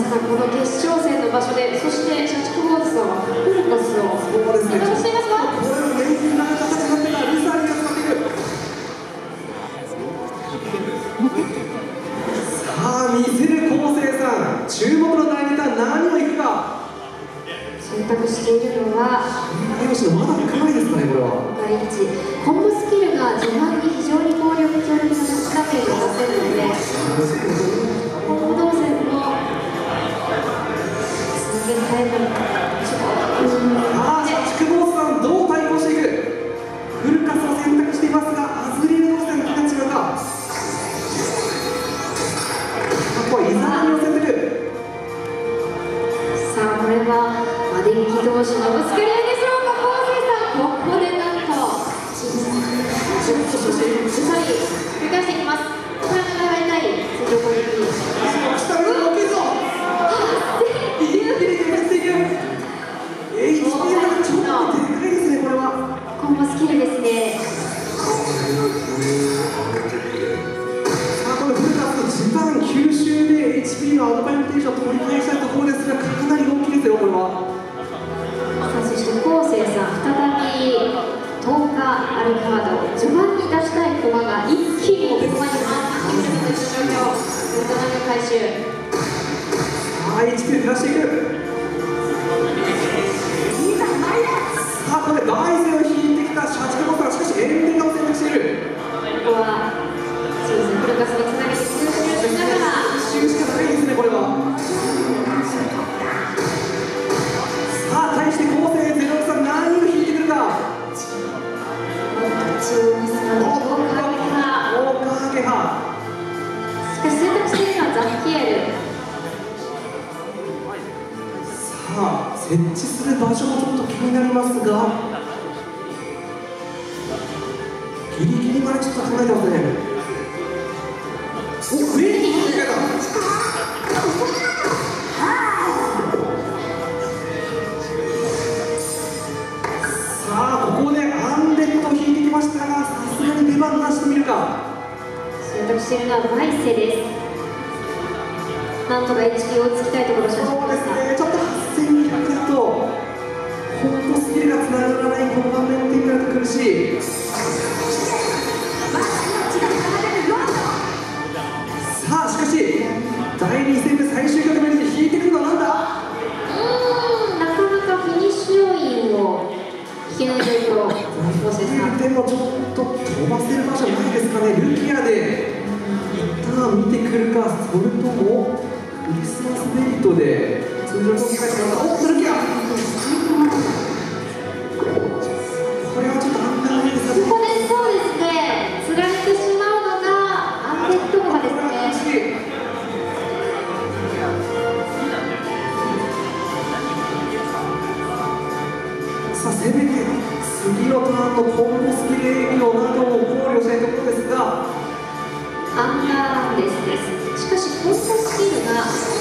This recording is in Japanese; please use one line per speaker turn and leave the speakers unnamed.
さん、この決勝戦の場所で、そして社畜ボーズさんはフルコスを
そうですね、
していますか？
これは連日な形になってたルサリが使っている。さあ見せる昴生さん、注目の第2ターン何をいくか。
選択しているのは
吉野、まだかなりですかね。これは
第一コンボスキルが序盤に非常に強力なダメージを出せるので、コンボ動線も続けたいの
ああ、社畜ボーズさんどう対抗していく。フルカスを選択していますが、アズリール動線が違うか。ここはイザナミを選択。
さあ、これは電気同士のぶつかり合いでしょうか。昴生さん、ここでなんとしっかり繰り返していきます。これが狙いたい通常攻撃。
下上の大きいぞ。HP がちょっとでかいですね。これは
コンボスキルですね。
さあ、このフルカス時短吸収で HP のアドバンテージを取り返したいところですが、かなり大きいですよ。これは
さあ、そして昴生さん、再び10日あるカードを序盤に出したい駒が一気に奥まで回ってくるという状況。ウルトラの回収。
さあ HP を減らしていく。さあ、これ大勢を引いてきた社畜ボーズがしかしエンデンガを選択している。
ここはそうですね、フルカスにつなげて吸収しながら
一周しかないですね。これはさあ、対して昴生0さん何を引いてくるか。
中央にさんの豪華撃破。
豪華撃破。
しかし選択しているのはザッキエル。
さあ、設置する場所もちょっと気になりますが、ギリギリまでちょっと考えてますね。お、上に引いてた。さあ、ここでアンデッドを引いてきましたが、さすがに出番なしと見るか。
選択しているのはバイセです。なんとか HP を追いつきたいところ。
そうですね、ちょっと8200だとコンボスキルがつながらないこの場面ってなると苦しい。さあ、しかし第2戦目最終局面で引いてくるのはなんだ。
なかなかフィニッシュ要因を引けない状況。昴生さん、
でもちょっと飛ばせる場所ないですかね。ルキアで一旦見てくるか、それともクリスマスベリトで通常攻撃がします。おっとルキア、これはちょっと安定ないですかね。
ここでそうですね、つられてしまうのがアンデッドゴマですね。
さあ、せめて次のターンのコンボスキル営業などを考慮したいところですが、
アンダーランデスです。しかしコンボスキルが